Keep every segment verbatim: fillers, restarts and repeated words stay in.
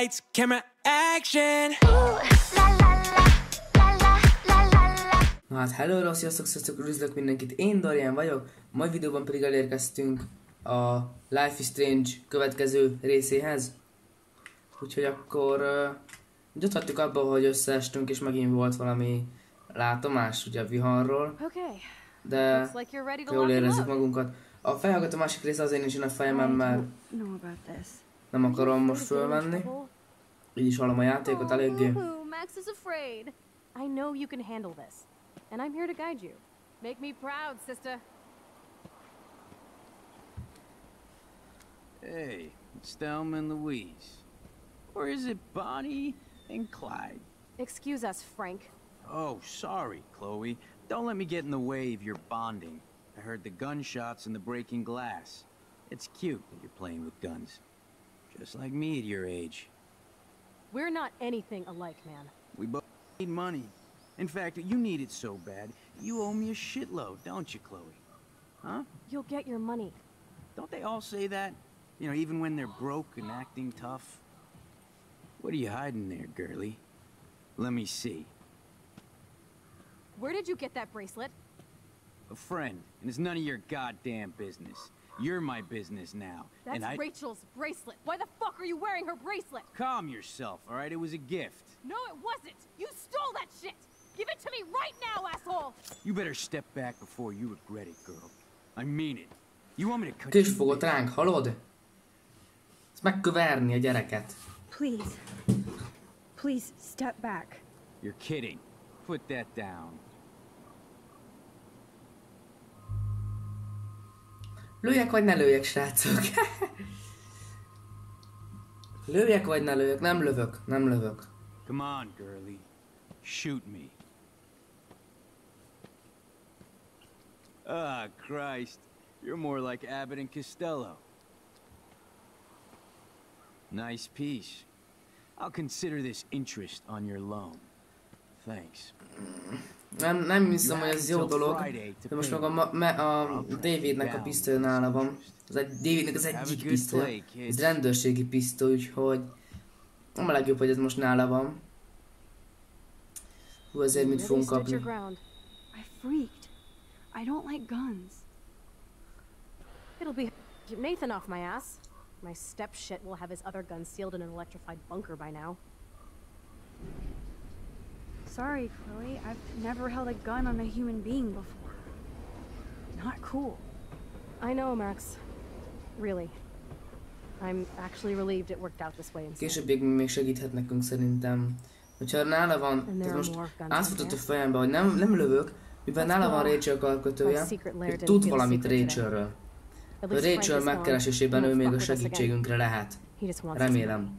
Lights, camera, action. Na hát, hello, sziasztok, sziasztok, üdvözlök mindenkit, én Dorian vagyok, mai videóban pedig elérkeztünk a Life is Strange következő részéhez. Úgyhogy akkor uh, ott hagytuk abba, hogy összeestünk és megint volt valami látomás ugye a viharról, de jól érezzük magunkat. A fejhallgató másik része azért nincs a fejemen, mert nem akarom most fölvenni, így is hallom a játékot eléggé. I know you can handle this, and I'm here to guide you. Make me proud, sister. Hey, it's Thelma and Louise. Or is it Bonnie and Clyde? Excuse us, Frank. Oh, sorry, Chloe. Don't let me get in the way of your bonding. I heard the gunshots and the breaking glass. It's cute that you're playing with guns. Just like me at your age. We're not anything alike, man. We both need money. In fact, you need it so bad, you owe me a shitload, don't you, Chloe? Huh? You'll get your money. Don't they all say that? You know, even when they're broke and acting tough? What are you hiding there, girlie? Let me see. Where did you get that bracelet? A friend, and it's none of your goddamn business. You're my business now. That's and I... Rachel's bracelet. Why the fuck are you wearing her bracelet? Calm yourself, all right? It was a gift. No, it wasn't. You stole that shit. Give it to me right now, asshole. You better step back before you regret it, girl. I mean it. You want me to cut Kis fogott ránk, hallod? Ezt megköverni a gyereket. Please. Please, step back. You're kidding. Put that down. Lőjek vagy ne lőjek, srácok? Lőjek vagy ne lőjek? Nem lövök, nem lövök. Come on, girlie. Shoot me. Ah, Christ. You're more like Abbott and Costello. Nice piece. I'll consider this interest on your loan. Thanks. Nem, nem hiszem, hogy ez jó dolog, de most meg a, a, a Davidnek a pisztoly nála van. Az egy, Davidnek az egyik pisztoly. Ez rendőrségi pisztoly, úgyhogy nem a legjobb, hogy ez most nála van. Hú, ezért mit fogunk kapni. I freaked. I don't like guns. It'll be Nathan off my ass. My step shit will have his other gun sealed in an electrified bunker by now. Sorry, Chloe. I've never held a gun on a human being before. Not cool. I know, Max. Really. I'm actually relieved it worked out this way instead. Később még segíthet nekünk szerintem. Hogyha nála van, tehát most átfutott a fejembe, hogy nem, nem lövök, mivel nála van Rachel karkötője, tud valamit Rachelről. A Rachel megkeresésében ő még a segítségünkre lehet. Remélem.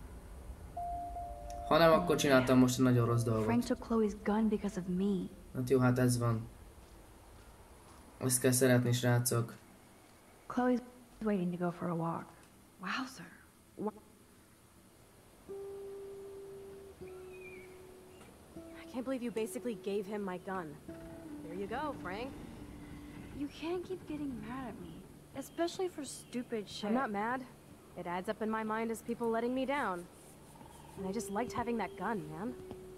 Ha nem, akkor csináltam most egy nagyon rossz dolgot. Frank took Chloe's gun because of me. Hát jó, hát ez van. Ezt kell szeretni, srácok. Chloe's waiting to go for a walk. Wowzer. I can't believe you basically gave him my gun. There you go, Frank. You can't keep getting mad at me. Especially for stupid shit. I'm not mad. It adds up in my mind as people letting me down. And I just liked having that gun, man.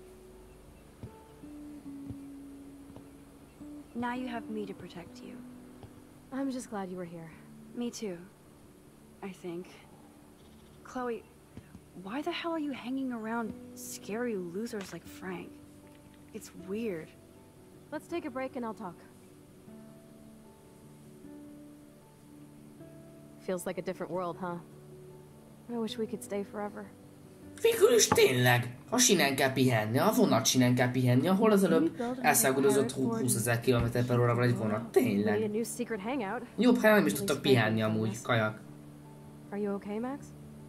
Now you have me to protect you. I'm just glad you were here. Me too. I think. Chloe, why the hell are you hanging around scary losers like Frank? It's weird. Let's take a break and I'll talk. Feels like a different world, huh? I wish we could stay forever. Végül is tényleg, ha sinen kell pihenni, a vonat sinen kell pihenni, ahol az előbb elszágudozott húszezer kilométer per óra egy vonat. Tényleg. Jobb helyen nem is tudtak pihenni amúgy, kajak. Are you okay, Max?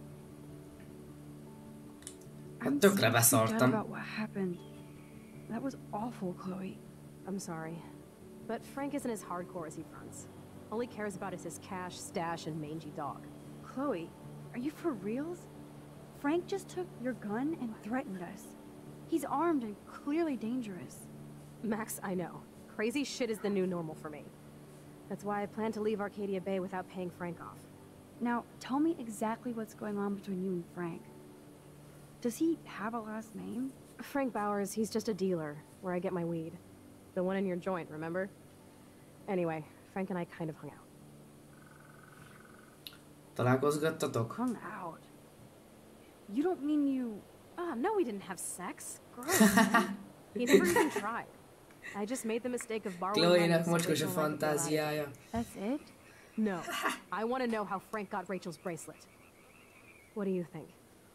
Hát tökre beszartam. That was awful, Chloe. I'm sorry. But Frank isn't as hardcore as he fronts. All he cares about is his cash, stash, and mangy dog. Chloe, are you for reals? Frank just took your gun and threatened us. He's armed and clearly dangerous. Max, I know. Crazy shit is the new normal for me. That's why I plan to leave Arcadia Bay without paying Frank off. Now, tell me exactly what's going on between you and Frank. Does he have a last name? Frank Bowers, he's just a dealer, where I get my weed. The one in your joint, remember? Anyway, Frank and I kind of hung out. Találkozgattatok? Hung out? You don't mean you... Ah, no, we didn't have sex. Gross. Man. He never even tried. I just made the mistake of borrowing money Chloe-nak so mocskos a Rachel and I could get out of it. fantáziája. That's it? No. I want to know how Frank got Rachel's bracelet. What do you think?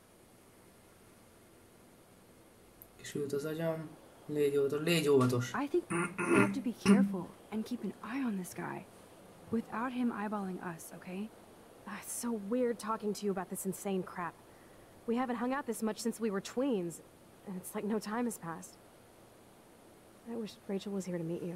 Kisült az agyam. Légy óvatos. Légy óvatos. I think we have to be careful and keep an eye on this guy. Without him eyeballing us, okay? Ah, it's so weird talking to you about this insane crap. We haven't hung out this much since we were tweens, and it's like no time has passed. I wish Rachel was here to meet you.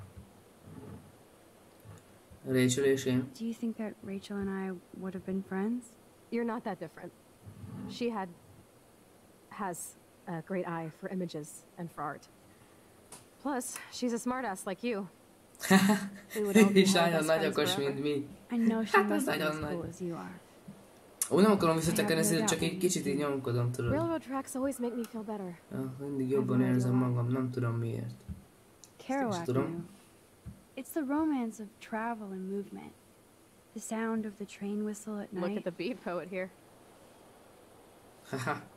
Rachel és én. Do you think that Rachel and I would have been friends? You're not that different. She had... has a great eye for images and for art. Plus, she's a smartass like you. We would all be És more nagyon best nagy friends okos, forever. mint mi. I know she Hát az must be nagyon as nagy. cool as you are. Ó, nem akarom visszatekerni, ezért csak egy kicsit így nyomkodom, tudod. Railroad tracks always make me feel better. Ja, mindig jobban érzem magam, nem tudom miért. Kerouac tudom. knew. It's the romance of travel and movement. The sound of the train whistle at Look night. at the beat poet here. Haha.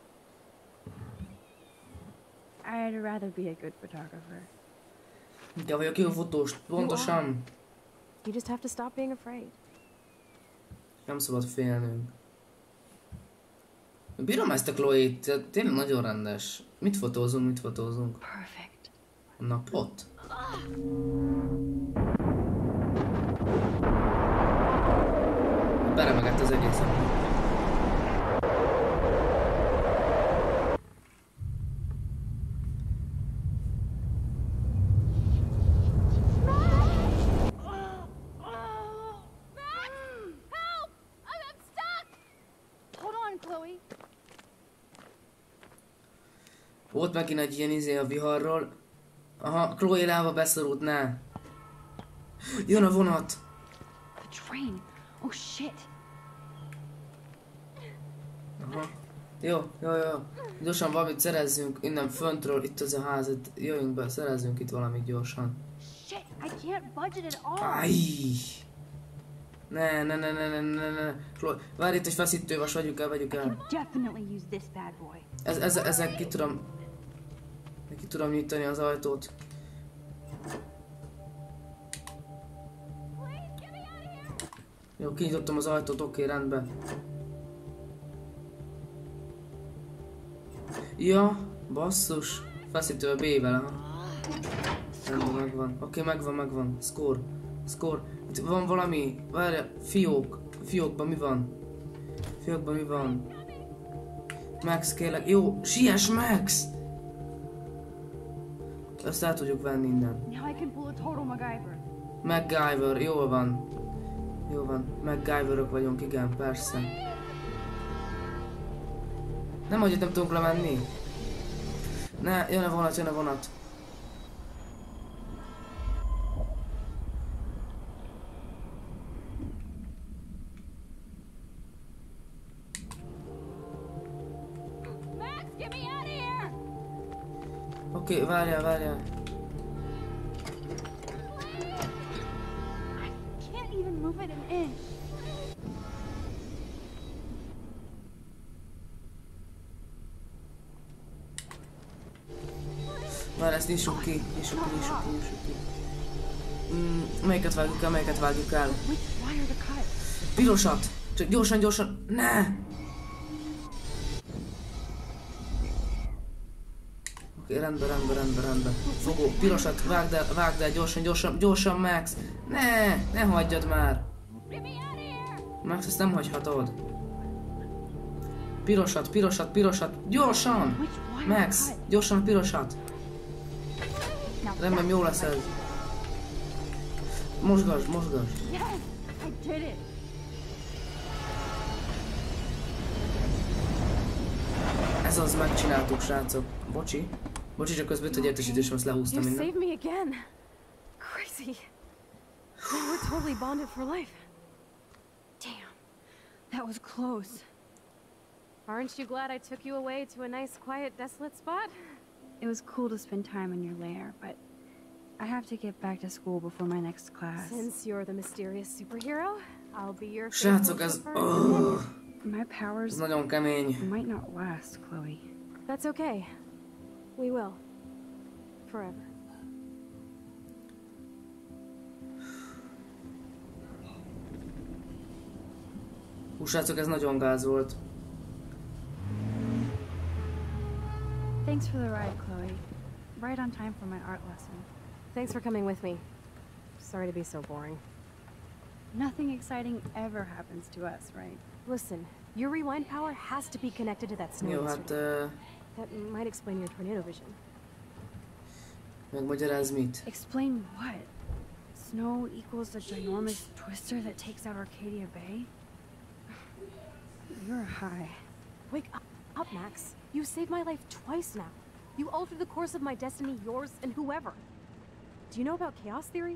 I'd rather be a good photographer. Inkább vagyok jó fotós, pontosan. You just have to stop being afraid. Nem szabad félnünk. Bírom ezt a Chloe-t, tényleg nagyon rendes. Mit fotózunk, mit fotózunk? Perfect. A napot? Beremegett az egészet. Volt megint egy ilyen izé a viharról. Aha, Chloe lába beszorult, ne. Jön a vonat. The train. Oh shit. Aha. Jó, jó, jó. Gyorsan valamit szerezzünk innen föntről, itt az a ház, itt jöjjünk be, szerezzünk itt valamit gyorsan. Shit, I can't budget at all. Áj! Ne, ne, ne, ne, ne, ne, ne. Chloe, várj itt egy feszítővas, vegyük el, vegyük el. Definitely use this bad boy. Ez, ez, ezzel ki tudom... Ki tudom nyitani az ajtót. Jó, kinyitottam az ajtót, oké, rendben. Ja, basszus. Feszítő a B-vel, aha. Rendben, megvan. Oké, megvan, megvan. Score. Score. Itt van valami. Várja, fiók. Fiókban mi van? Fiókban mi van? Max, kérlek. Jó, siess, Max! Ezt el tudjuk venni innen. Now I can pull a total MacGyver. MacGyver, jól van. Jó van, MacGyverök vagyunk, igen, persze. Nem, hogy itt nem tudunk lemenni. Ne, jön a vonat, jön a vonat. Max, get me out of here! Oké, okay, várjál, várjál. I can't even move it an inch. Várj, ezt nyissuk ki, nyissuk ki, nyissuk ki, nyissuk ki. Mm, melyiket vágjuk el, melyiket vágjuk el? Which wire to cut? Pirosat! Csak gyorsan, gyorsan, ne! Oké, rendben, rendben, rendben, rendben. Fogó, pirosat, vágd el, vágd el, gyorsan, gyorsan, gyorsan, Max! Ne, ne hagyjad már! Max, ezt nem hagyhatod. Pirosat, pirosat, pirosat, gyorsan! Max, gyorsan pirosat! Rendben, jó lesz ez. Mozgasd, mozgasd. Yes, I did it. Ez az, megcsináltuk, srácok. Bocsi. Bocsi, csak közben egy értesítésem, azt lehúztam You minden. saved me again. Crazy. Man, we're totally bonded for life. Damn, that was close. Aren't you glad I took you away to a nice, quiet, desolate spot? It was cool to spend time in your lair, but I have to get back to school before my next class. Since you're the mysterious superhero, I'll be your Srácok, faithful ez... chauffeur. Oh, My powers ez nagyon kemény. might not last, Chloe. That's okay. We will. Forever. Hú, srácok, ez nagyon gáz volt. Thanks for the ride, Chloe. Right on time for my art lesson. Thanks for coming with me. Sorry to be so boring. Nothing exciting ever happens to us, right? Listen, your rewind power has to be connected to that snow Jó, yesterday. hát... Uh, That might explain your tornado vision. megmagyaráz mit? Explain what? Snow equals the ginormous twister that takes out Arcadia Bay? You're high. Wake up, up, Max. You saved my life twice now. You altered the course of my destiny, yours, and whoever. Do you know about chaos theory?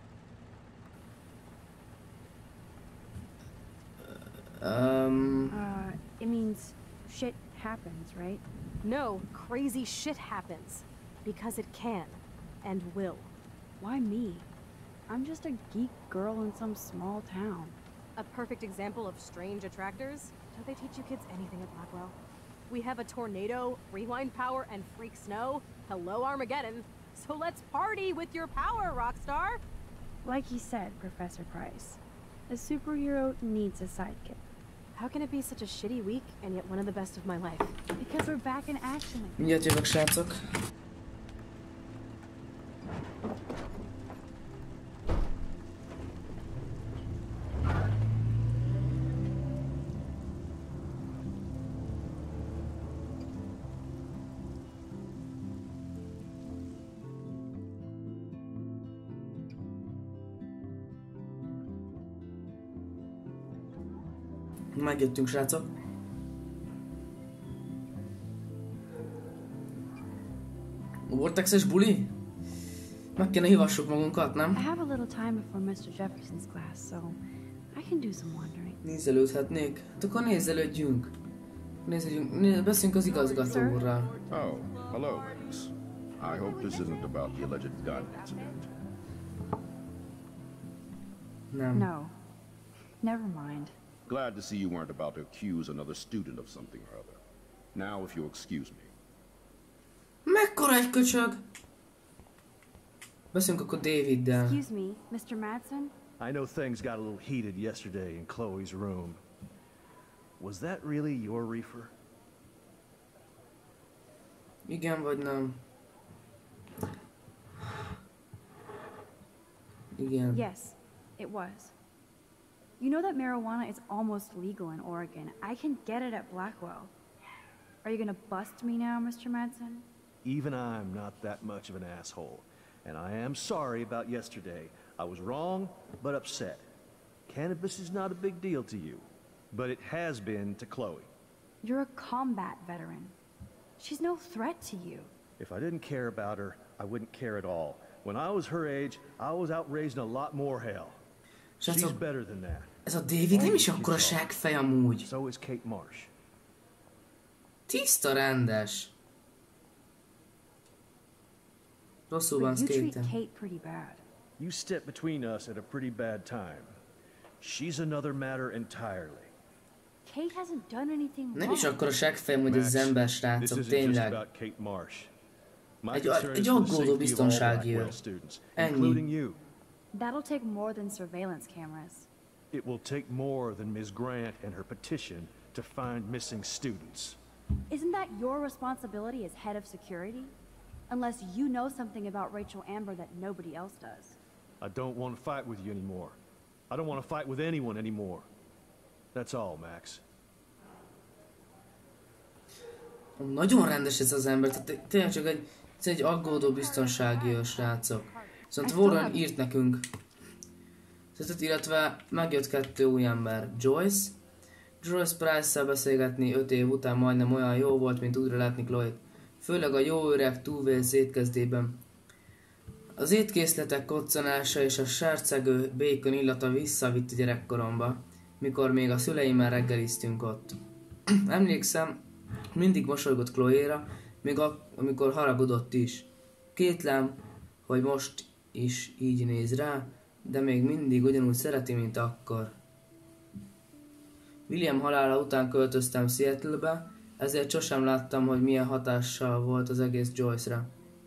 Um, Uh, it means shit happens, right? No, crazy shit happens. Because it can. And will. Why me? I'm just a geek girl in some small town. A perfect example of strange attractors? Don't they teach you kids anything at Blackwell? We have a tornado, rewind power, and freak snow. Hello, Armageddon. So let's party with your power, Rockstar! Like you said, Professor Price, a superhero needs a sidekick. How can it be such a shitty week and yet one of the best of my life? Because we're back in action again. mindjárt jövök, srácok. Megjöttünk, srácok. Vortex-es buli? Meg kéne hívassuk magunkat, I nem? have a little time before Mister Jefferson's class, so I can do some wandering. Nézelődhetnék? Hát akkor nézelődjünk. Nézelődjünk. Né beszéljünk az igazgatóval. Oh, hello, Max. I hope this isn't about the alleged gun incident. Nem. No. Never mind. Glad to see you weren't about to accuse another student of something or other. Now, if you'll excuse me. Mekkora egy köcsög? Beszéljünk akkor Daviddel. Excuse me, Mister Madsen? I know things got a little heated yesterday in Chloe's room. Was that really your reefer? Igen vagy nem? Igen. Yes, it was. You know that marijuana is almost legal in Oregon. I can get it at Blackwell. Are you gonna bust me now, Mister Madsen? Even I'm not that much of an asshole. And I am sorry about yesterday. I was wrong, but upset. Cannabis is not a big deal to you, but it has been to Chloe. You're a combat veteran. She's no threat to you. If I didn't care about her, I wouldn't care at all. When I was her age, I was out raising a lot more hell. She's Srácok, better than that. ez a David nem is akkora seggfej amúgy. So is Kate Marsh. Tiszta rendes. Rosszul van But you treat skaten. Kate pretty bad. You stepped between us at a pretty bad time. She's another matter entirely. Kate hasn't done anything Nem wrong. is akkora seggfej amúgy ez az ember, this srácok, isn't just tényleg. about Kate Marsh. My Egy- concern egy is for the aggódó safety of all biztonsági Blackwell őr. students, Ennyi. including you. That'll take more than surveillance cameras. It will take more than Miz Grant and her petition to find missing students. Isn't that your responsibility as head of security? Unless you know something about Rachel Amber that nobody else does. I don't want to fight with you anymore. I don't want to fight with anyone anymore. That's all, Max. Nagyon rendes ez az ember, tehát tényleg csak egy, ez egy aggódó biztonsági őr, srácok. Viszont Warren írt nekünk. Tehát, illetve megjött kettő új ember. Joyce. Joyce Price-szel beszélgetni öt év után majdnem olyan jó volt, mint újra látni Chloe-t. Főleg a jó öreg Two Wales étkezdében. Az étkészletek koccanása és a sárcegő bacon illata visszavitt a gyerekkoromba, mikor még a szüleimmel reggeliztünk ott. Emlékszem, mindig mosolygott Chloe-ra, még ak- amikor haragudott is. Kétlem, hogy most is így néz rá, de még mindig ugyanúgy szereti, mint akkor. William halála után költöztem Seattle-be, ezért sosem láttam, hogy milyen hatással volt az egész Joyce-ra.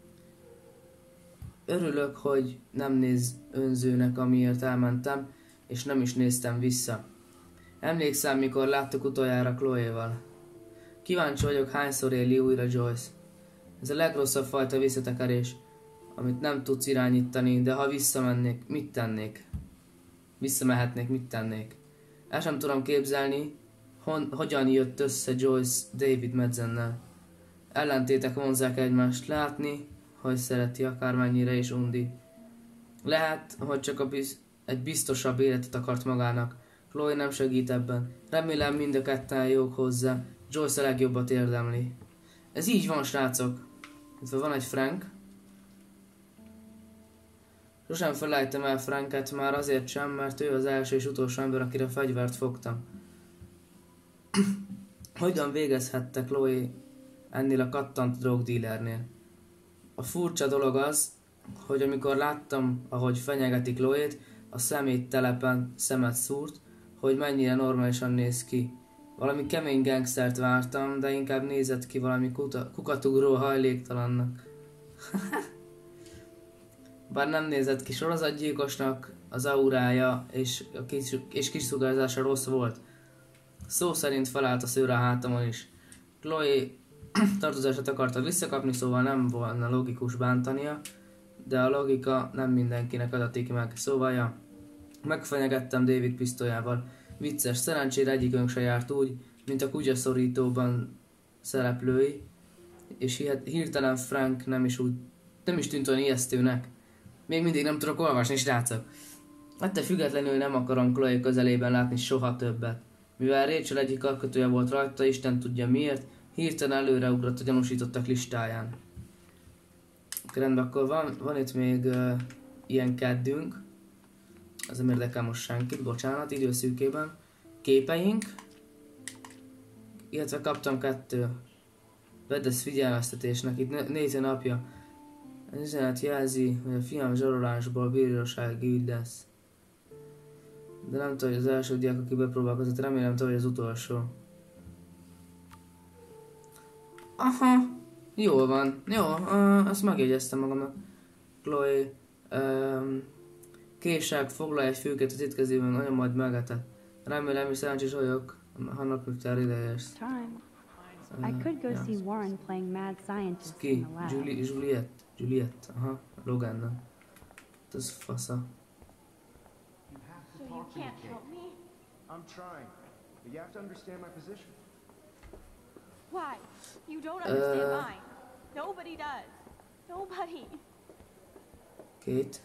Örülök, hogy nem néz önzőnek, amiért elmentem, és nem is néztem vissza. Emlékszem, mikor láttuk utoljára Chloe-val. Kíváncsi vagyok, hányszor éli újra Joyce. Ez a legrosszabb fajta visszatekerés, amit nem tudsz irányítani, de ha visszamennék, mit tennék? Visszamehetnék, mit tennék? El sem tudom képzelni, hon, hogyan jött össze Joyce David Madsennel. Ellentétek vonzzák egymást, látni, hogy szereti akármennyire is undi. Lehet, hogy csak a biz, egy biztosabb életet akart magának. Chloe nem segít ebben. Remélem mind a ketten jók hozzá. Joyce a legjobbat érdemli. Ez így van, srácok. Itt van egy Frank. Sosem felejtem el Franket, már azért sem, mert ő az első és utolsó ember, akire fegyvert fogtam. Hogyan végezhette Chloe ennél a kattant drogdealernél? A furcsa dolog az, hogy amikor láttam, ahogy fenyegeti Chloe-t, a szeméttelepen szemet szúrt, hogy mennyire normálisan néz ki. Valami kemény gangstert vártam, de inkább nézett ki valami kuta, kukatugró hajléktalannak. Bár nem nézett ki sorozatgyilkosnak, az aurája és, a kis, és kisugárzása rossz volt. Szó szerint felállt a szőre a hátamon is. Chloe tartozását akarta visszakapni, szóval nem volna logikus bántania, de a logika nem mindenkinek adatik meg. Szóval ja, megfenyegettem David pisztolyával. Vicces, szerencsére egyikünk se járt úgy, mint a kutyaszorítóban szereplői, és hirtelen Frank nem is úgy, nem is tűnt olyan ijesztőnek. Még mindig nem tudok olvasni, srácok. Ettől függetlenül nem akarom Chloe közelében látni soha többet. Mivel Rachel egyik alkotója volt rajta, Isten tudja miért, hirtelen előreugrott a gyanúsítottak listáján. Rendben, akkor van, van itt még uh, ilyen keddünk. Ez nem érdekel most senkit, bocsánat, időszűkében. Képeink. Illetve kaptam kettő. Vedd ezt figyelmeztetésnek, itt négy napja. Az üzenet jelzi, hogy a fiam zsarolásból bírósági ügy lesz. De nem tudom, hogy az első diák, aki bepróbálkozott, remélem, hogy az utolsó. Aha, jól van. Jó, uh, azt megjegyeztem magamnak. Chloe, um, kések, foglalj egy fülkét az étkezében, nagyon majd megetett. Remélem, hogy szerencsés vagyok, ha napnöktel ide érsz. I could go see Warren playing mad scientist Ki? in the lab. Julie, Juliet. Juliet, aha, Logannal. Ez fasza. So you can't help me? I'm trying, but you have to understand my position. Why? You don't understand Uh, mine. Nobody does. Nobody. Két.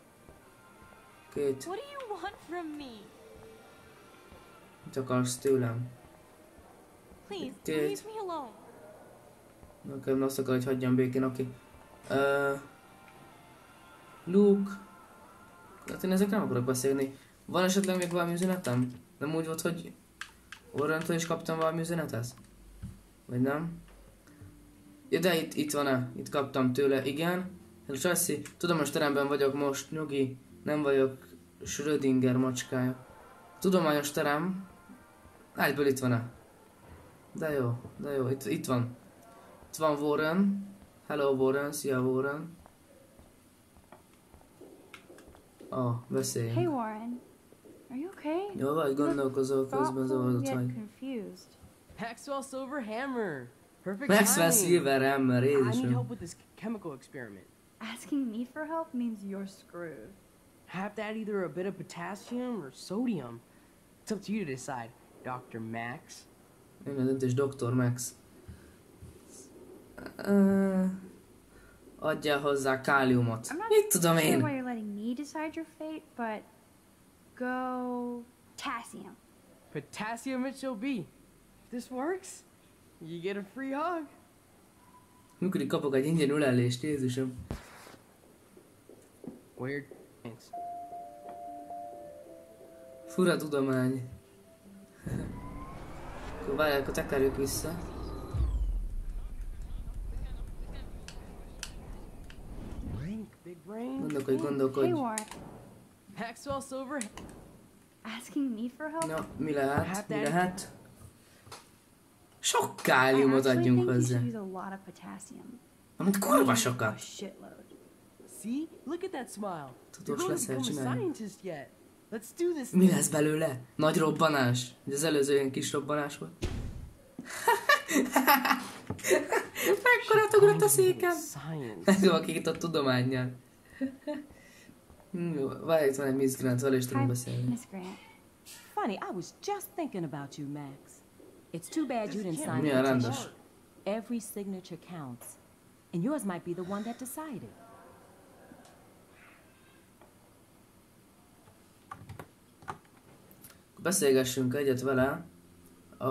Két. What do you want from me? Mit akarsz tőlem? Please, Két. leave me alone. Nekem azt akar, hogy hagyjam békén, oké. Okay. Uh, Luke. Hát én ezek nem akarok beszélni. Van esetleg még valami üzenetem? Nem úgy volt, hogy Warrentől is kaptam valami üzenetet? Vagy nem? Ja, de itt, itt van-e? Itt kaptam tőle, igen. Hello, Chelsea. Tudományos teremben vagyok most, nyugi. Nem vagyok Schrödinger macskája. Tudományos terem. Egyből itt van-e? De jó, de jó, itt, itt van. Itt van Warren. Hello Warren, szia Warren. Ah, beszéljünk. Hey Warren, are you okay? Jó vagy, gondolkozol közben zavarodott Thoughtful vagy. yet confused. Maxwell Silver Hammer. Perfect Maxwell timing. Silver Hammer, I need Jézusom. help with this chemical experiment. Asking me for help means you're screwed. Have to add either a bit of potassium or sodium. It's up to you to decide, Doctor Max. Jön a döntés, doktor Max. Uh, adjál hozzá káliumot. I'm not Mit tudom sure én? why you're letting me decide your fate, but go potassium. Potassium it shall be. If this works, you get a free hug. Működik, kapok egy ingyen ölelést, Jézusom. Weird. Thanks. Fura tudomány. Akkor várják, akkor tekerjük vissza. Gondolkodj, gondolkodj. Hey, Warren. Maxwell Silver. Asking me for help? Na, mi lehet? Mi Daddy. lehet? Sok I káliumot actually adjunk think you hozzá. should use a lot of potassium. Amint kurva A sokat. shitload. See? Look at that smile. You're Tudós going to leszel, become a csinálj. scientist yet. Let's do this. Mi lesz belőle? Nagy robbanás? Ugye az előző ilyen kis robbanás volt. Mekkorát ugrott a székem? Ez aki itt a tudománnyal. Jó, várj, itt van egy Miss Grant, vele is tudunk beszélni. Miss Grant. Funny, I was just thinking about you, Max. It's too bad you didn't sign Milyen the rendes. petition. Every signature counts. And yours might be the one that decided. Beszélgessünk egyet vele a...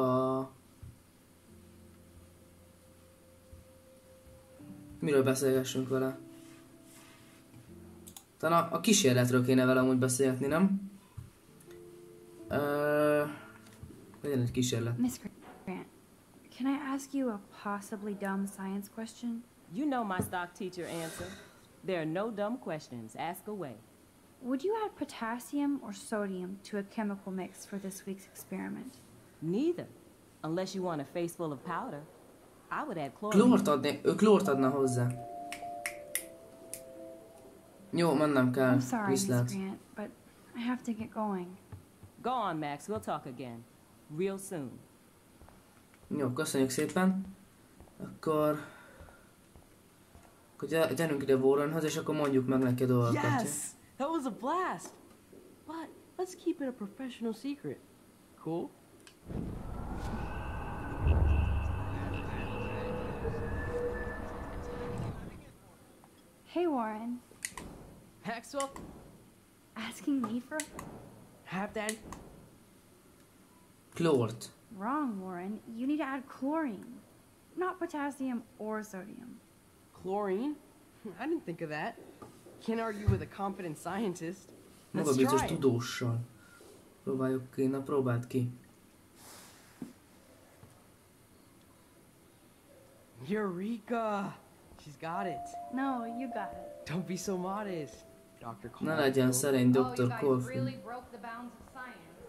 Miről beszélgessünk vele? Talán a, a kísérletről kéne vele amúgy beszélgetni, nem? Ö... Legyen egy kísérlet. Miss Grant, can I ask you a possibly dumb science question? You know my stock teacher answer. There are no dumb questions. Ask away. Would you add potassium or sodium to a chemical mix for this week's experiment? Neither. Unless you want a face full of powder. I would add chlorine. Klórt adni, ő klórt adna hozzá. Jó, mennem kell. I'm sorry, Miss Viszlát. Grant, but I have to get going. Go on, Max. We'll talk again. Real soon. Jó, köszönjük szépen. Akkor... Akkor gy- gyerünk ide Warrenhoz, és akkor mondjuk meg neki a dolgokat. Yes! That was a blast! But let's keep it a professional secret. Cool? Hey, Warren. Maxwell, Asking me for... have that. Klórt. Wrong, Warren. You need to add chlorine. Not potassium or sodium. Chlorine? I didn't think of that. Can't argue with a competent scientist. Maga Let's biztos try it. tudóssal. Próbáljuk ki, na próbáld ki. Eureka! She's got it. No, you got it. Don't be so modest, Doctor Ne legyen szerény, doktor Caulfield. really broke the bounds of science.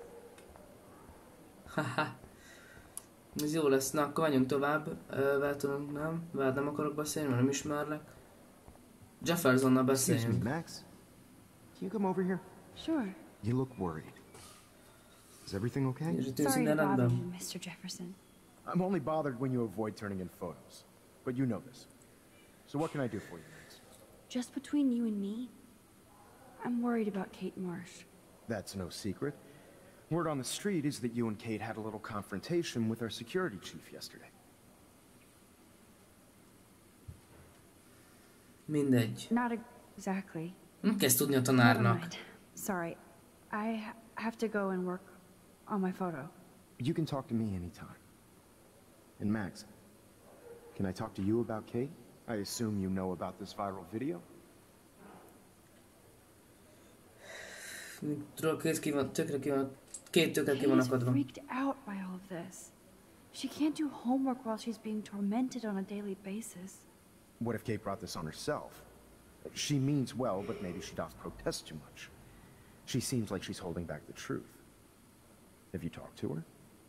Haha. Ez jó lesz. Na, akkor menjünk tovább. Vele tudunk, nem? Veled nem akarok beszélni, mert nem ismerlek. Jeffersonnal Excuse me, beszéljünk. Max. Can you come over here? Sure. You look worried. Is everything okay? És tűnsz Sorry to minden bother rendben? you, Mister Jefferson. I'm only bothered when you avoid turning in photos. But you know this. So what can I do for you, Max? Just between you and me, I'm worried about Kate Marsh. That's no secret. Word on the street is that you and Kate had a little confrontation with our security chief yesterday. Mindegy. Not exactly. Nem kezd tudni a Never tanárnak. mind. Sorry. I ha have to go and work on my photo. You can talk to me anytime. And Max, can I talk to you about Kate? I assume you know about this viral video? Tudod, két ki van, tökre ki van, két tökre ki van Katie's akadva. freaked out by all of this. She can't do homework while she's being tormented on a daily basis. What if Kate brought this on herself? She means well, but maybe she does protest too much. She seems like she's holding back the truth. Have you talked to her?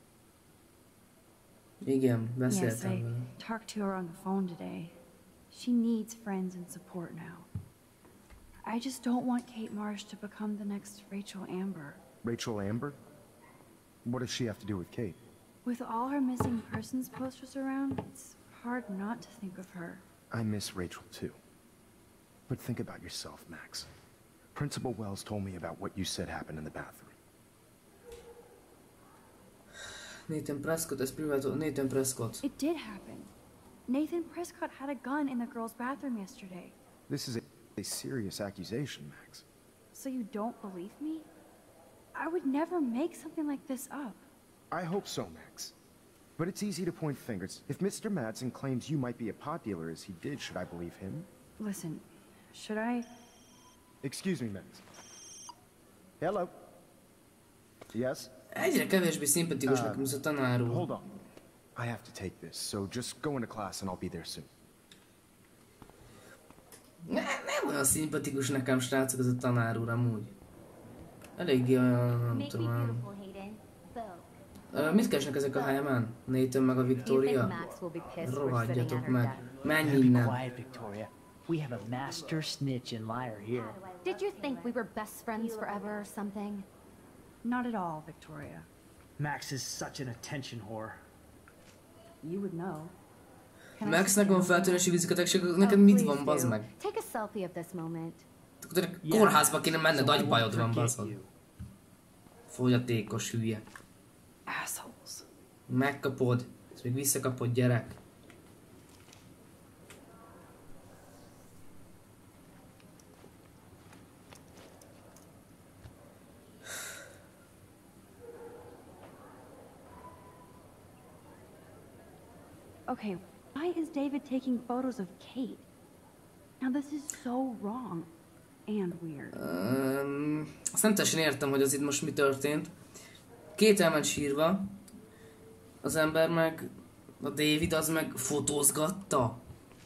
Igen, Yes, beszéltem I vele. talked to her on the phone today. She needs friends and support now. I just don't want Kate Marsh to become the next Rachel Amber. Rachel Amber? What does she have to do with Kate? With all her missing persons posters around, it's hard not to think of her. I miss Rachel too. But think about yourself, Max. Principal Wells told me about what you said happened in the bathroom. Nathan Prescott, ez privát, Nathan Prescott. It did happen. Nathan Prescott had a gun in the girls' bathroom yesterday. This is a, a serious accusation, Max. So you don't believe me? I would never make something like this up. I hope so, Max. But it's easy to point fingers. If Mister Madsen claims you might be a pot dealer as he did, should I believe him? Listen, should I? Excuse me, Max. Hello? Yes? Egyre kevésbé szimpatikus nekem ez a tanár úr. Hold on. I have to take this, so just go into class and I'll be there soon. Ne, nem olyan szimpatikus nekem, srácok, ez a tanár úr amúgy. Eléggé olyan, nem tudom. Uh, mit keresnek ezek a helyemen? Nathan meg a Victoria? Rohadjatok meg. Menj innen. Quiet, Victoria. We have a master snitch and liar here. Did you think we were best friends forever or something? Not at all, Victoria. Max is such an attention whore. You would know. Maxnek van feltörési vizsgatagség, neked mit van, bazd meg? Take a selfie of this moment. Akkor kórházba kéne menned, agybajod van, bazd meg. Fogyatékos hülye. Assholes. Megkapod, ezt még visszakapod, gyerek. Okay, why is David taking photos of Kate? Now this is so wrong and weird. Um, azt nem teljesen értem, hogy az itt most mi történt. Két elment sírva, az ember meg, a David az meg fotózgatta.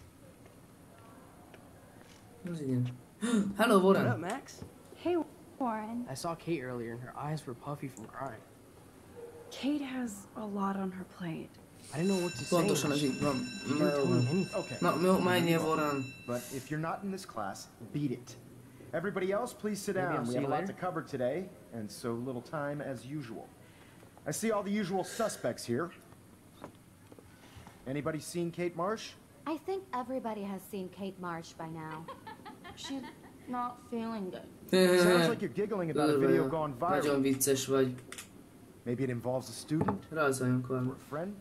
Az igen. Hello, Warren. What up, Max? Hey, Warren. I saw Kate earlier and her eyes were puffy from crying. Kate has a lot on her plate. I didn't know what to say. Pontosan ez így van. Okay. Na, jó, menjél, Warren. But if you're not in this class, beat it. Everybody else, please sit Maybe down. I'll We see have a you lot to later. cover today, and so little time as usual. I see all the usual suspects here. Anybody seen Kate Marsh? I think everybody has seen Kate Marsh by now. She's not feeling good. Sounds like you're giggling about a video gone Nagyon viral. vicces vagy. Maybe it involves a student Rajzoljunk or valami. a friend.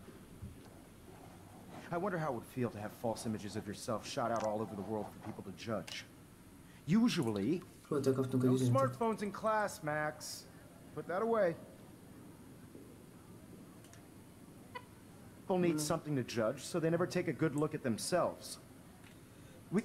I wonder how it would feel to have false images of yourself shot out all over the world for people to judge. Usually, Holtól kaptunk egy no üzenetet. smartphones in class, Max. Put that away. People need something to judge, so they never take a good look at themselves. We...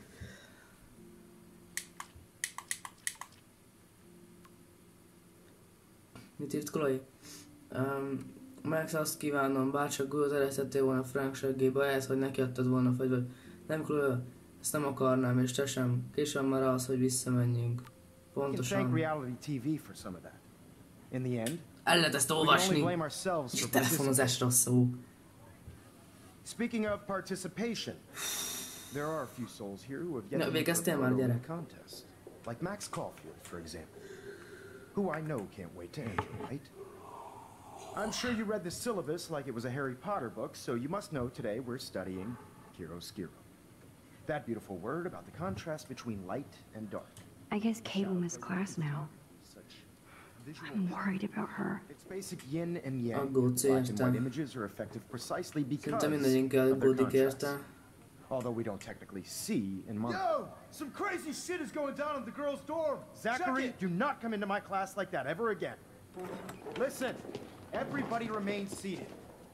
Mit írt Chloe? Um, Max, azt kívánom, bárcsak Gult eresztettél volna Frank seggébe, ehhez, hogy neki adtad volna a fegyvert. Nem, Chloe, ezt nem akarnám, és te sem. Későn már az, hogy visszamenjünk. We can thank Pontosan. reality T V for some of that. In the end, El lehet ezt we can only olvasni. blame ourselves És for telefonozásra szó. Speaking of participation, there are a few souls here who have yet Na, to végeztél enter a már, photo in gyerek? the contest. Like Max Caulfield, for example, who I know can't wait to enter, right? I'm sure you read the syllabus like it was a Harry Potter book, so you must know today we're studying chiaroscuro. That beautiful word about the contrast between light and dark. I guess Kate will miss class now. I'm worried about her. It's basic yin and yang. Aggódsz, Black and értem. white images are effective precisely because Szerintem mindegyünk of their aggódik contrasts. érte. Although we don't technically see in months. Yo! Some crazy shit is going down in the girls' dorm! Zachary, do not come into my class like that ever again. Listen, everybody remain seated.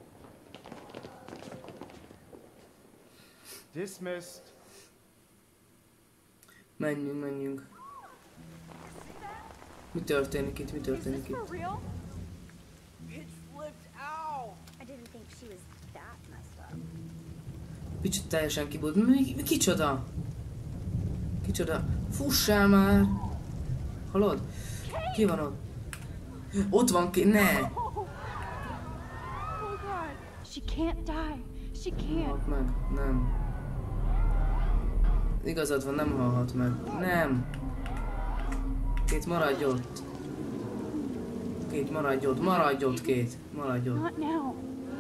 Dismissed. Menjünk, menjünk. Mi történik itt, mi történik itt? real? It flipped out. I didn't think she was that messed up. Kicsit teljesen kibújt. Mi, mi, kicsoda? Kicsoda? Fussál már! Hallod? Ki van ott? Ott van ki, ne! Oh God. She can't die. She can't. Halt meg, nem. Igazad van, nem halhat meg. Nem! Két, maradj ott! Két, maradj ott, maradj ott, két! Maradj ott. Not now.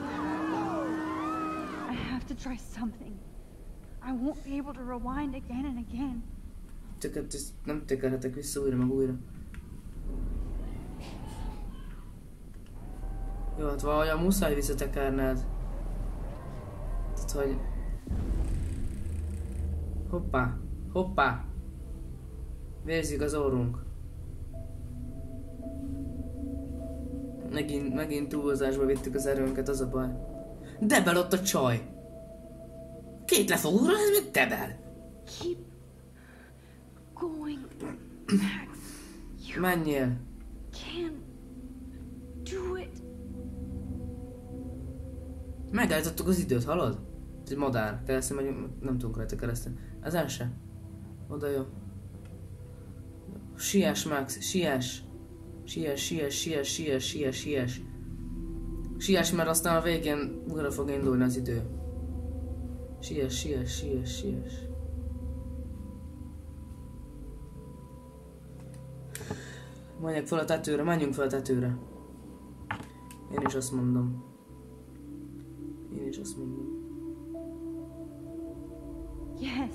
I have to try something. I won't be able to rewind again and again. Csak hát ezt nem tekerhetek vissza újra meg újra. Jó, hát valahogyan muszáj visszatekerned. Tehát, hogy... Hoppá! Hoppá! Vérzik az orrunk. Megint, megint túlzásba vittük az erőnket, az a baj. Debel ott a csaj! Két le fog ugrani, ez mit debel? Keep going, Max. Menjél! Can do it. Megállítottuk az időt, hallod? Ez egy madár. Te ezt megyünk, nem tudunk rajta keresztül. Ez el se. Oda jó. Siess, Max, siess. Siess, siess, siess, siess, siess, siess. Siess, mert aztán a végén újra fog indulni az idő. Siess, siess, siess, siess. Menjek fel a tetőre, menjünk fel a tetőre. Én is azt mondom. Én is azt mondom. Yes.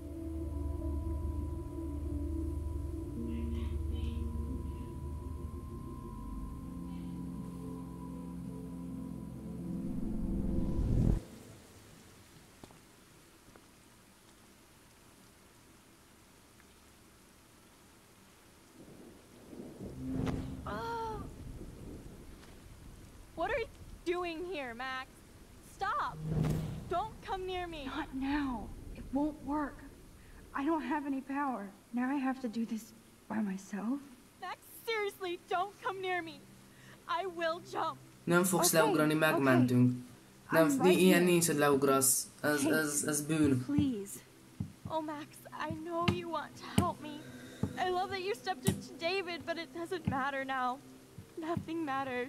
What are you doing here, Max? Stop! Don't come near me. Not now. It won't work. I don't have any power. Now I have to do this by myself. Max, seriously, don't come near me. I will jump. Nem fogsz okay, leugrani, megmentünk. Okay. Nem, right ilyen nincs, hogy leugrasz. Ez, ez, ez bűn. Please. Oh, Max, I know you want to help me. I love that you stepped up to David, but it doesn't matter now. Nothing matters.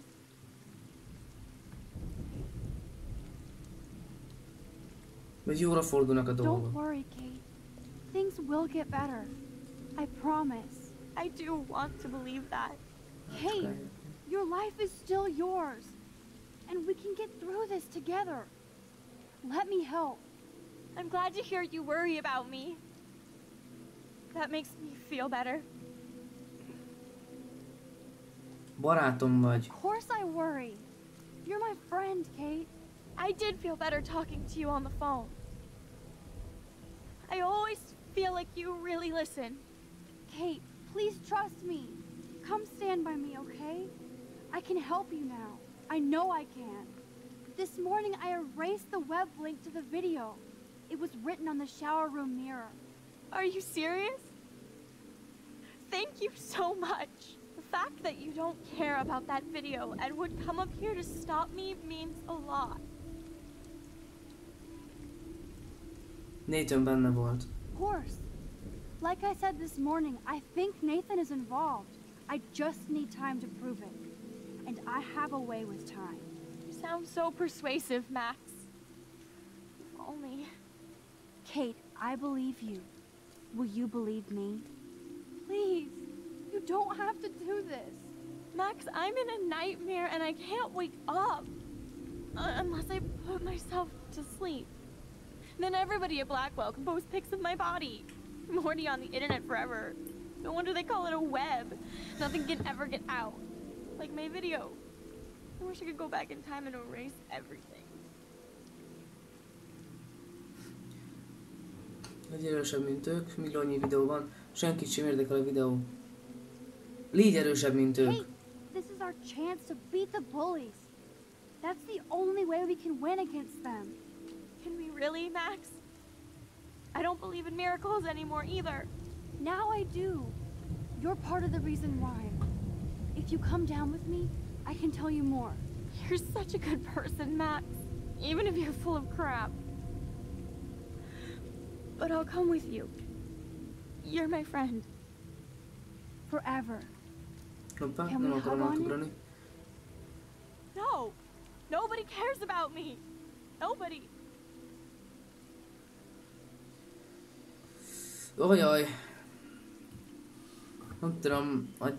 Vagy jóra fordulnak a dolgok. Don't worry, Kate. Things will get better. I promise. I do want to believe that. Kate, your life is still yours. And we can get through this together. Let me help. I'm glad to hear you worry about me. That makes me feel better. Barátom vagy. Of course I worry. You're my friend, Kate. I did feel better talking to you on the phone. I always feel like you really listen. Kate, please trust me. Come stand by me, okay? I can help you now. I know I can. This morning I erased the web link to the video. It was written on the shower room mirror. Are you serious? Thank you so much. The fact that you don't care about that video and would come up here to stop me means a lot. Nathan benne volt. Of course. Like I said this morning, I think Nathan is involved. I just need time to prove it. And I have a way with time. You sound so persuasive, Max. If only... Kate, I believe you. Will you believe me? Please, you don't have to do this. Max, I'm in a nightmare and I can't wake up. Uh, unless I put myself to sleep. Then everybody at Blackwell can post pics of my body. I'm already on the internet forever. No wonder they call it a web. Nothing can ever get out. Like my video. I wish I could go back in time and erase everything. Légy erősebb, mint ők, milliónyi videó van, senkit sem érdekel a videó. Légy erősebb, mint ők. Hey, this is our chance to beat the bullies. That's the only way we can win against them. Can we really, Max? I don't believe in miracles anymore either. Now I do. You're part of the reason why. If you come down with me, I can tell you more. You're such a good person, Max. Even if you're full of crap. But I'll come with you. You're my friend. Forever. Hoppá, Can nem we akarom hug on átugrani. No! Nobody cares about me! Nobody! Ojaj. Nem tudom, hogy...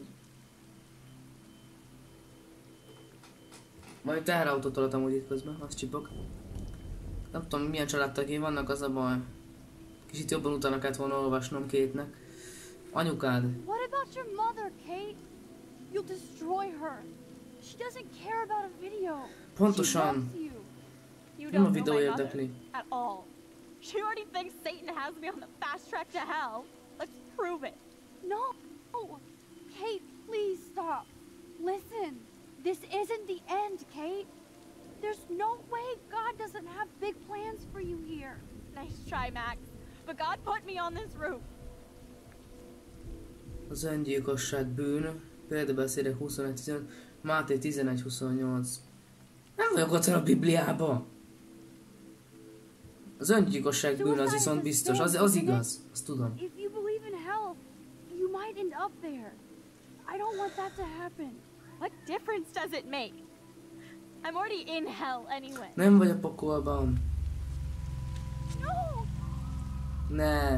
Majd teherautót toltam úgy itt közben, az csipog. Nem tudom milyen családtagjai vannak, az a baj. Kicsit jobban utána kellett volna olvasnom Kate-nek. Anyukád. What about your mother, Kate? You'll destroy her. She doesn't care about a video. Pontosan. You Nem a don't videó know my mother érdekli. at all. She already thinks Satan has me on the fast track to hell. Let's prove it. No! Kate, please stop. Listen, this isn't the end, Kate. There's no way God doesn't have big plans for you here. Nice try, Max. But God put me on this roof. Az öngyilkosság bűn. Példabeszédek huszonegy tizenöt. Máté tizenegy huszonnyolc. Nem vagyok ott a Bibliában. Az öngyilkosság bűn az viszont biztos, az, az igaz, azt tudom. If you believe in hell, you might end up there. I don't want that to happen. What difference does it make? I'm already in hell anyway. Nem vagy a pokolban. No! Ne.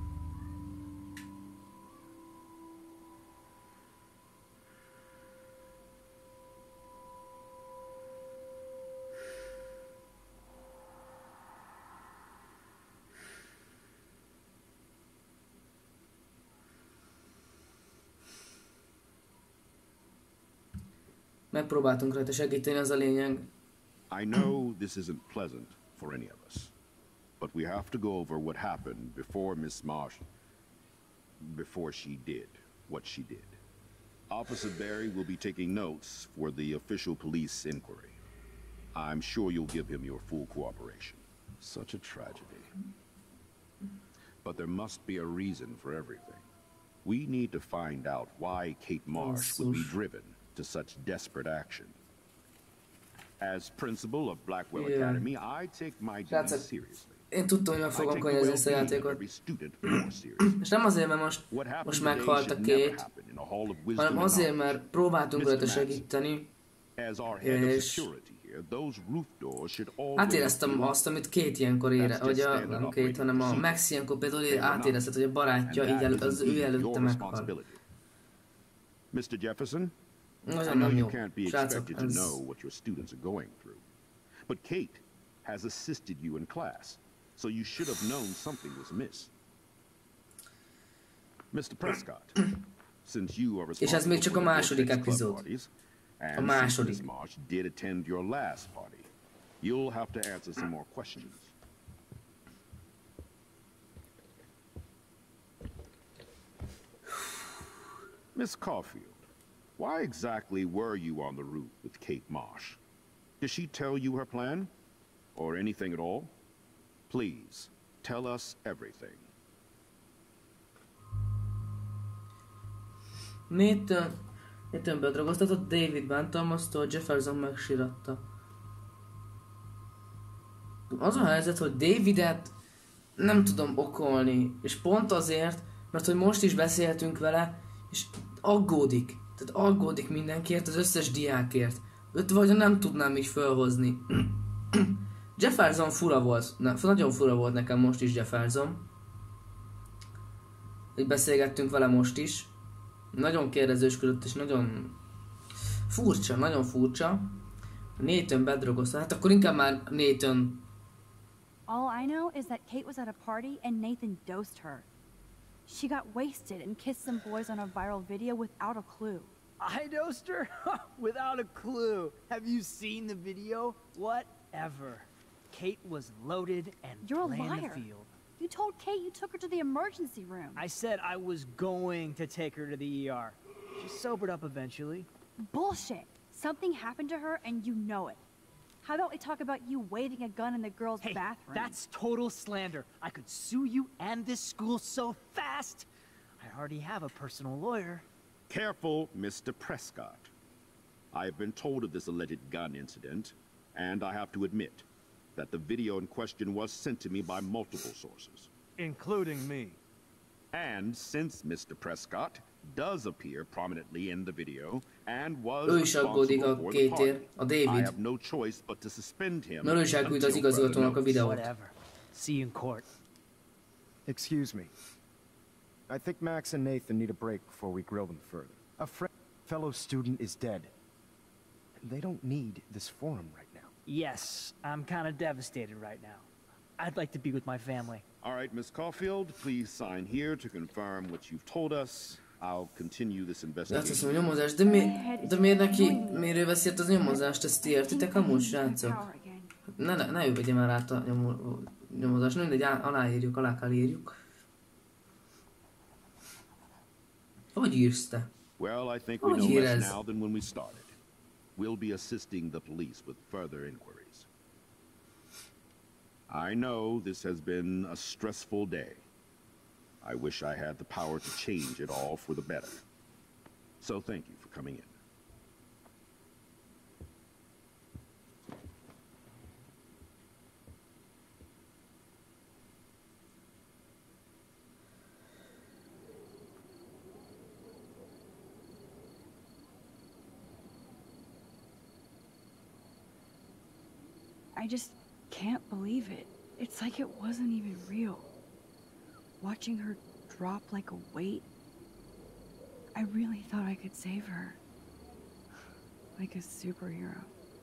Megpróbáltunk rajta segíteni, az a lényeg. I know this isn't pleasant for any of us, but we have to go over what happened before Miss Marsh, before she did what she did. Officer Barry will be taking notes for the official police inquiry. I'm sure you'll give him your full cooperation. Such a tragedy. But there must be a reason for everything. We need to find out why Kate Marsh would be driven to such desperate action. As principal of Blackwell yeah. Academy, I take my duties seriously. Én tudtam, hogy meg fogom konyezni ezt a játékot. És nem azért, mert most, most meghalt a két, hanem azért, mert próbáltunk rajta segíteni, és átéreztem azt, amit két ilyenkor ére, vagy a, nem két, hanem a Max ilyenkor például átérezted, hogy a barátja így elő, az ő előtte meghal. mister Jefferson, nagyon nem jó. Srácok, ez... But Kate has assisted you in class, so you should have known something was amiss. mister Prescott, since you are és ez még csak a második epizód. A második. Miss Marsh did attend your last party. You'll have to answer some more questions. Miss Caulfield, why exactly were you on the route with Kate Marsh? Did she tell you her plan? Or anything at all? Please, tell us everything. Nathan, Nathan bedragoztatott, David bántalmazta, Jefferson megsiratta. Az a helyzet, hogy Davidet nem tudom okolni, és pont azért, mert hogy most is beszéltünk vele, és aggódik. Tehát aggódik mindenkiért, az összes diákért. Őt vagy nem tudnám így felhozni. Jefferson fura volt. Na, nagyon fura volt nekem most is Jefferson. Így beszélgettünk vele most is. Nagyon kérdezősködött és nagyon furcsa, nagyon furcsa. Nathan bedrogozta. Hát akkor inkább már Nathan. All I know is that Kate was at a party and Nathan dosed her. She got wasted and kissed some boys on a viral video without a clue. I dosed her? Without a clue. Have you seen the video? Whatever. Kate was loaded and You're a playing liar. the field. You told Kate you took her to the emergency room. I said I was going to take her to the E R. She sobered up eventually. Bullshit. Something happened to her and you know it. How about we talk about you waving a gun in the girls' hey, bathroom? That's total slander. I could sue you and this school so fast. I already have a personal lawyer. Careful, Mister Prescott. I have been told of this alleged gun incident, and I have to admit that the video in question was sent to me by multiple sources. Including me. And since Mister Prescott does appear prominently in the video and was ő is aggódik a kétért, a David. I have no choice but to suspend him. Mert ő is elküld az igazgatónak a videót. See you in court. Excuse me. I think Max and Nathan need a break before we grill them further. A friend, fellow student is dead. They don't need this forum right now. Yes, I'm kind of devastated right now. I'd like to be with my family. All right, Miss Caulfield, please sign here to confirm what you've told us. I'll continue this investigation. De azt hiszem, nyomozás, de, mi, de miért neki, miért ő veszi át az nyomozást, ezt ti értitek amúgy, srácok? Ne, ne, ne ő vegye már át a nyomo, nyomozást, mindegy, aláírjuk, alá kell írjuk. Hogy írsz te? Well, I think we know less now than when we started. We'll be assisting the police with further inquiries. I know this has been a stressful day. I wish I had the power to change it all for the better. So thank you for coming in. I just can't believe it. It's like it wasn't even real. Watching her drop like a weight, I really thought I could save her. Like a superhero.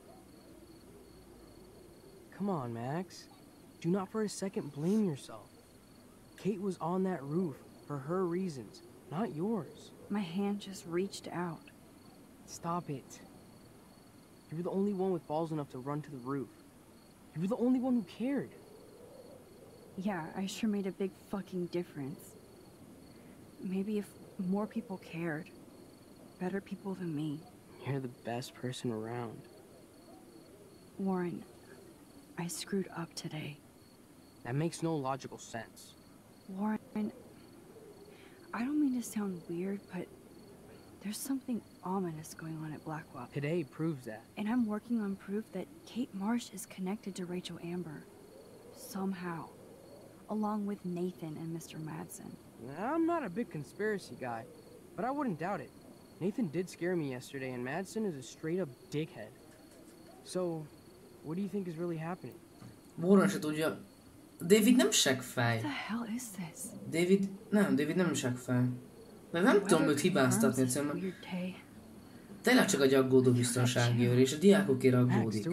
Come on, Max. Do not for a second blame yourself. Kate was on that roof for her reasons, not yours. My hand just reached out. Stop it. You were the only one with balls enough to run to the roof. You were the only one who cared. Yeah, I sure made a big fucking difference. Maybe if more people cared, better people than me. You're the best person around. Warren, I screwed up today. That makes no logical sense. Warren, I don't mean to sound weird, but there's something ominous going on at Blackwell. Today proves that. And I'm working on proof that Kate Marsh is connected to Rachel Amber. Somehow. Along with Nathan and Mister Madsen. I'm not a big conspiracy guy, but I wouldn't doubt it. Nathan did scare me yesterday, and Madsen is a straight-up dickhead. So, what do you think is really happening? Warren se tudja. David nem seggfej. What the hell is this? David, nem, David nem seggfej. Mert nem tudom őt hibáztatni, egyszerűen. Tényleg csak egy aggódó biztonsági őr, és a diákokért aggódik.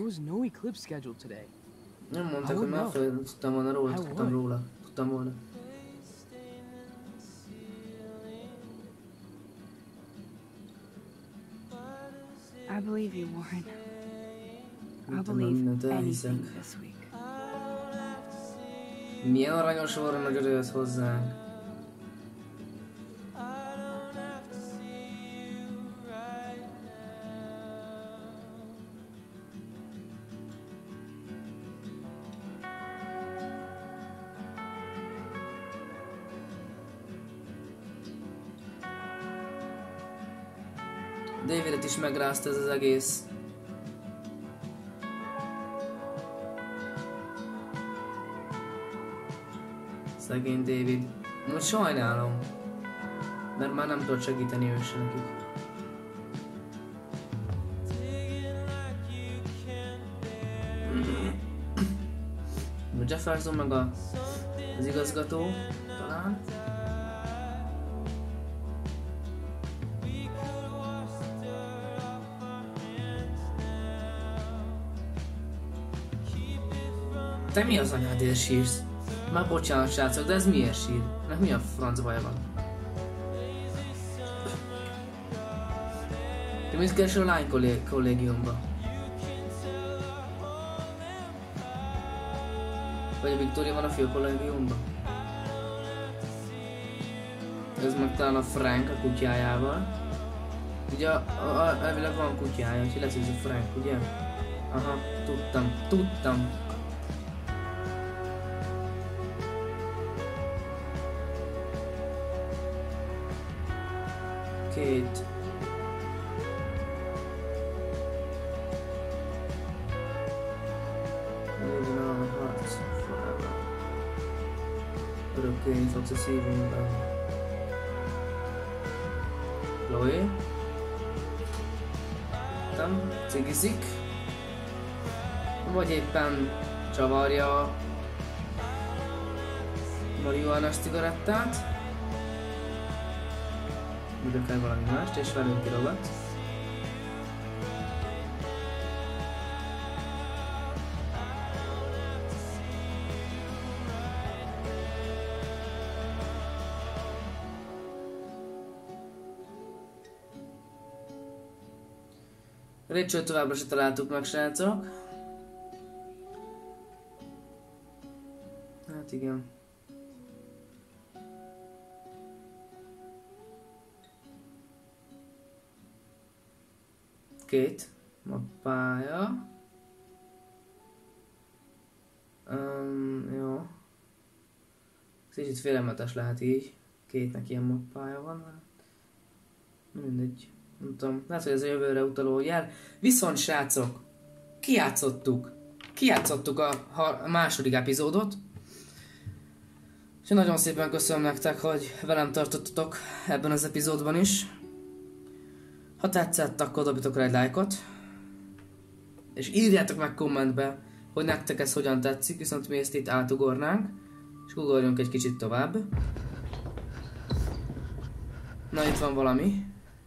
Nem mondták, hogy megfelelően tudtam volna róla, tudtam róla, tudtam volna. I believe you, Warren. I believe anything this week. Milyen aranyos Warren, hogy odajössz hozzánk. Davidet is megrázta ez az egész. Szegény David. Most sajnálom. Mert már nem tudod segíteni ő se nekik. Jefferson meg a, az igazgató talán. Te mi az anyádért sírsz? Már bocsánat srácok, de ez miért sír? Nek mi a franc baja van? Te mit keresel a lány kollég kollégiumba? Vagy a Victoria van a fő kollégiumban? Ez meg talán a Frank a kutyájával. Ugye a, a, a, elvileg van kutyája, úgyhogy lesz ez a Frank, ugye? Aha, tudtam, tudtam. Kate. Living on our hearts forever. Örökké itt fogsz a szívünkben. Chloe? Nem? Cigizik? Vagy éppen csavarja a marihuánás cigarettát? Vagy akár valami mást, és velünk kirogat. Rachel továbbra se találtuk meg, srácok. Hát igen. Kate mappája. Um, jó. Kicsit félelmetes lehet így. Kate-nek ilyen mappája van. Mindegy. Nem tudom, lehet, hogy ez a jövőre utaló jel. Viszont srácok, kijátszottuk. Kijátszottuk a, a második epizódot. És nagyon szépen köszönöm nektek, hogy velem tartottatok ebben az epizódban is. Ha tetszett, akkor dobjatok rá egy lájkot. És írjátok meg kommentbe, hogy nektek ez hogyan tetszik, viszont mi ezt itt átugornánk, és ugorjunk egy kicsit tovább. Na, itt van valami.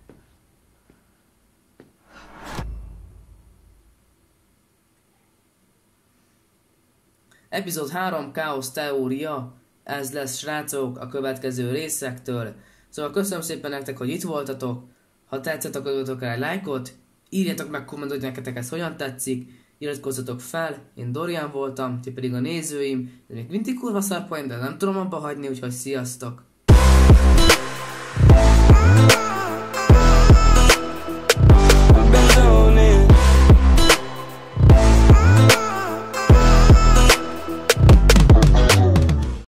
Epizód három, Káosz teória. Ez lesz, srácok, a következő részektől. Szóval köszönöm szépen nektek, hogy itt voltatok. Ha tetszett, akkor adjatok rá egy lájkot. Írjatok meg kommentben, hogy nektek ez hogyan tetszik. Iratkozzatok fel, én Dorian voltam, ti pedig a nézőim. De még mindig kurva szarpoint, de nem tudom abba hagyni, úgyhogy sziasztok!